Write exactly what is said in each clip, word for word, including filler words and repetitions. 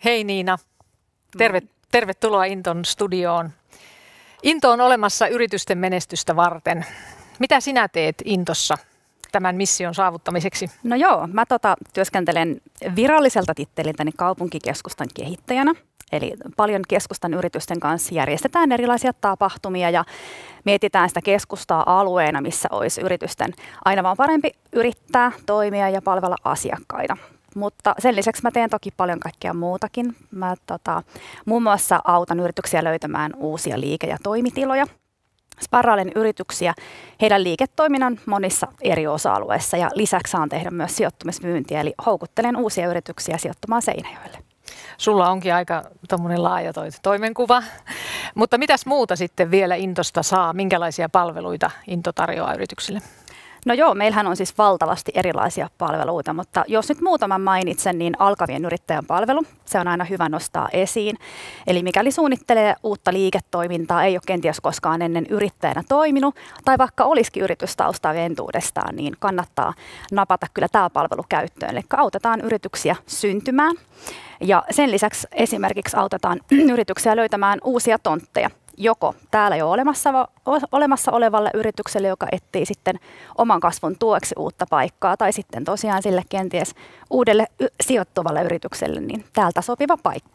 Hei Niina, Terve, tervetuloa Inton studioon. Into on olemassa yritysten menestystä varten. Mitä sinä teet Intossa tämän mission saavuttamiseksi? No joo, mä tota, työskentelen viralliselta titteliltäni kaupunkikeskustan kehittäjänä. Eli paljon keskustan yritysten kanssa järjestetään erilaisia tapahtumia ja mietitään sitä keskustaa alueena, missä olisi yritysten aina vaan parempi yrittää, toimia ja palvella asiakkaita. Mutta sen lisäksi mä teen toki paljon kaikkea muutakin. Mä tota, muun muassa autan yrityksiä löytämään uusia liike- ja toimitiloja. Sparrailen yrityksiä heidän liiketoiminnan monissa eri osa-alueissa ja lisäksi saan tehdä myös sijoittumismyyntiä, eli houkuttelen uusia yrityksiä sijoittumaan Seinäjoelle. Sulla onkin aika tommonen laaja toi toimenkuva, mutta mitäs muuta sitten vielä Intosta saa? Minkälaisia palveluita Into tarjoaa yrityksille? No joo, meillähän on siis valtavasti erilaisia palveluita, mutta jos nyt muutaman mainitsen, niin alkavien yrittäjän palvelu, se on aina hyvä nostaa esiin. Eli mikäli suunnittelee uutta liiketoimintaa, ei ole kenties koskaan ennen yrittäjänä toiminut, tai vaikka olisikin yritystaustaa entuudestaan, niin kannattaa napata kyllä tämä palvelu käyttöön. Eli autetaan yrityksiä syntymään, ja sen lisäksi esimerkiksi autetaan yrityksiä löytämään uusia tontteja. Joko täällä jo olemassa, olemassa olevalle yritykselle, joka etsii sitten oman kasvun tueksi uutta paikkaa, tai sitten tosiaan sille kenties uudelle y- sijoittuvalle yritykselle, niin täältä sopiva paikka.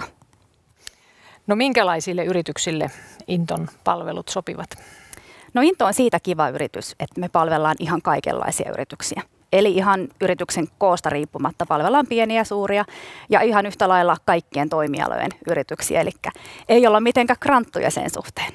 No minkälaisille yrityksille Inton palvelut sopivat? No Into on siitä kiva yritys, että me palvellaan ihan kaikenlaisia yrityksiä. Eli ihan yrityksen koosta riippumatta palvellaan pieniä ja suuria ja ihan yhtä lailla kaikkien toimialojen yrityksiä. Eli ei olla mitenkään kranttuja sen suhteen.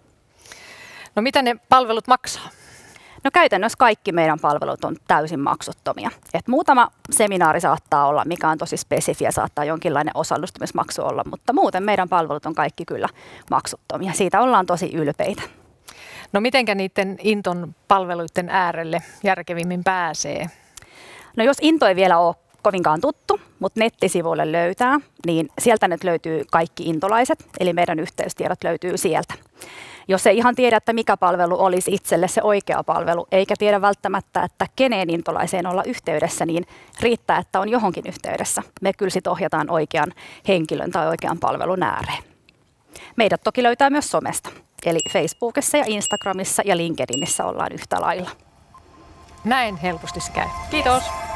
No mitä ne palvelut maksaa? No käytännössä kaikki meidän palvelut on täysin maksuttomia. Et muutama seminaari saattaa olla, mikä on tosi spesifiä, saattaa jonkinlainen osallistumismaksu olla, mutta muuten meidän palvelut on kaikki kyllä maksuttomia. Siitä ollaan tosi ylpeitä. No mitenkä niiden Inton palveluiden äärelle järkevimmin pääsee? No jos Into ei vielä ole kovinkaan tuttu, mutta nettisivuille löytää, niin sieltä nyt löytyy kaikki intolaiset, eli meidän yhteystiedot löytyy sieltä. Jos ei ihan tiedä, että mikä palvelu olisi itselle se oikea palvelu, eikä tiedä välttämättä, että keneen intolaiseen olla yhteydessä, niin riittää, että on johonkin yhteydessä. Me kyllä sit ohjataan oikean henkilön tai oikean palvelun ääreen. Meidät toki löytää myös somesta. Eli Facebookissa ja Instagramissa ja LinkedInissä ollaan yhtä lailla. Näin helposti se käy. Kiitos.